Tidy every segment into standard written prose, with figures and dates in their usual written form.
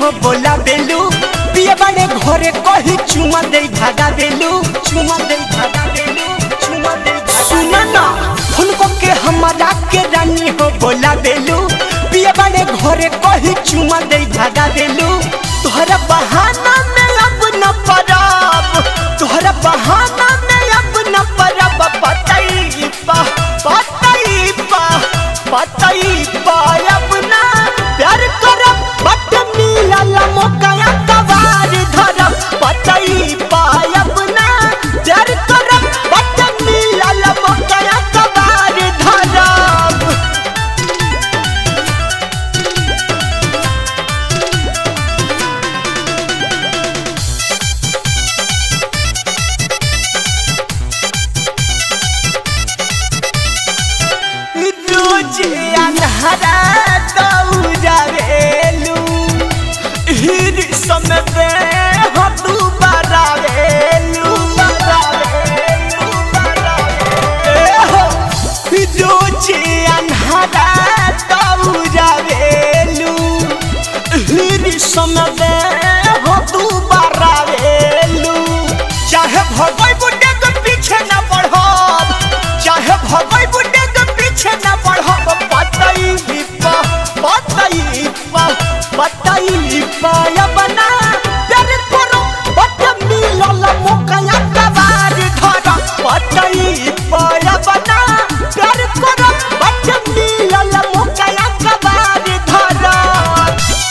हो बोला बेलू पिए बड़े घरे कही चुमा दे भागा बेलू चुमा दे भागा बेलू चुमा दे सुना ना उनको के हमारा के रानी हो बोला बेलू पिए बड़े घरे कही चुमा दे भागा बेलू तोहरा बहाना में अब न परब तोहरा बहाना में अब न परब पतई पा अब ना प्यार करब बट मिलल मौका कबार धरब पतई पायब ना प्यार करब बट मिलल मौका कबार धरब रोज अन्हारा दौड़ावेलू हिर समय हो तू बरावेलू रोज अन्हारा दौड़ावेलू हिर समय हो तू बरावेलू चाहे भगोई बुड्ढे के पीछे न बढ़ब चाहे भगोई बुड्ढे के पीछे न बढ़ब पतई पायब ना प्यार करो बट मिलल मौका कबार धरब पतई पायब ना प्यार करो बट मिलल मौका कबार धरब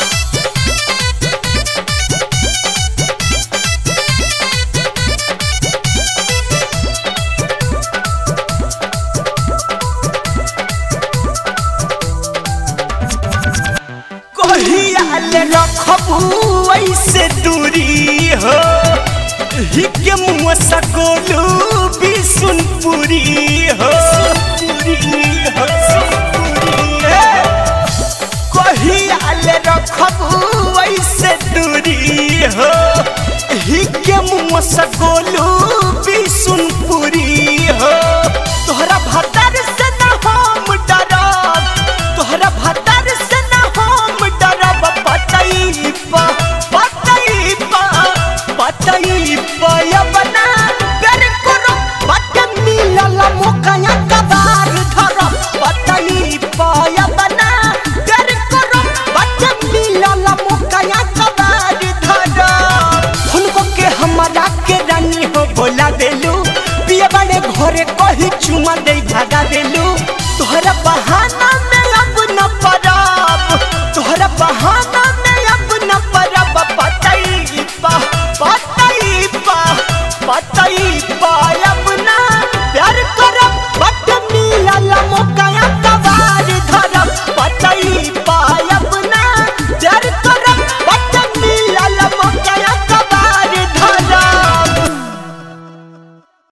कहियाले रखबू ऐसे दूरी हो हिके मुँह सकोलू बिसुनपुरी हो कहियाले रखबू ऐसे दूरी हो हिके मुँह सकोलू बिसुनपुरी हो तोहरा भतर से न हम डरब तोहरा भतर से न हम डरब पतई पायब ना प्यार करो बट मिलल मौका कबार धरब पतई पायब ना प्यार करो बट मिलल मौका कबार धरब उनको के हमारा के रानी हो बोला बेलू पिए बड़े घरे कही चुमा दे भागा बेलू तोहरा बहा